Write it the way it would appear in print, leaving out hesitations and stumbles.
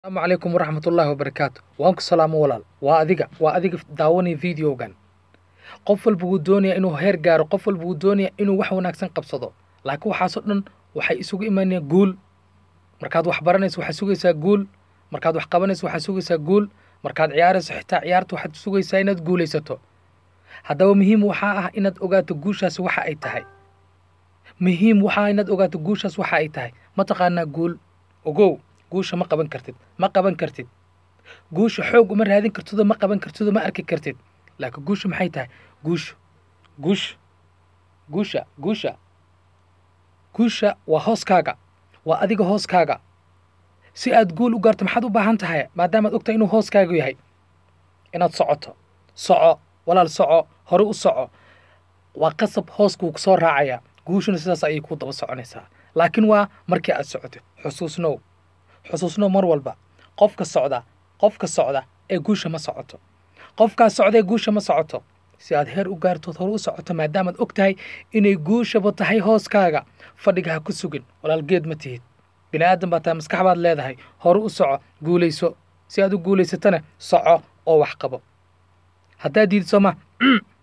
السلام عليكم ورحمة الله وبركاته وانك سلام ولال واديق داوني فيديوغان قفل بودونيا انو هير غارو قفل بودونيا انو wax wanaagsan qabsado laakiin waxa soo dhan waxay isugu imaanayaan guul markaad wax baranayso waxa sugaysaa guul markaad wax qabanayso waxa sugaysaa guul markaad ciyaarayso xitaa ciyaarta waxaad sugaysaa inaad guulaysato haddaba muhiim waxa ah inaad ogaato guushaas waxa ay tahay ma taqaanaa guul ogow guusha ma qaban kartid guusha xoog uma raadin kartid ma qaban kartid ma arki kartid laakiin guusha maxay tahay guusha waa hooskaaga waa adiga hooskaaga si aad guul u gaarto maxaad u baahan tahay maadaama aad ogtahay inuu hooskaagu yahay inaad soco walaal soco hore u soco waa qasab hoosku ku soo raacaya guushuna sidaas ayay ku daba soconaysaa laakiin waa markii aad socoto xusuusno mar walba qofka socda ee guusha ma socoto qofka socda ee guusha ma socoto si aad heer u gaarto hore u socoto maadaama aad ogtahay inay guushaba tahay hooskaaga fadhiga ha ku sugin walaal geed ma tihid bini aadan baa tahay maskax baad leedahay hore u soco guulayso si aad u guulaysatana soco oo wax qabo haddaad diidso ma